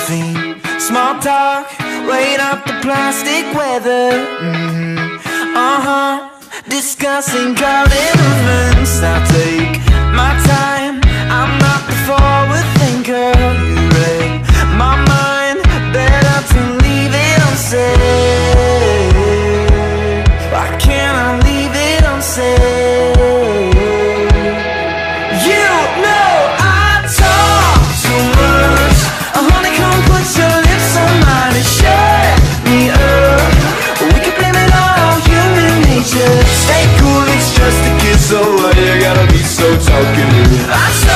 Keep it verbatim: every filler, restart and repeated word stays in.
caffeine, small talk, weighing up the plastic weather. Mm-hmm. Uh-huh, discussing crowded movements. I'll take my time, I'm not the forward thinker. You read my mind, better to leave it unsaid. Why can't I leave it unsaid? You know I talk too much. A honeycomb puts your lips on mine and shut me up. We can blame it all on human nature. Stay cool, it's just a kiss, so why you gotta be so talkative? I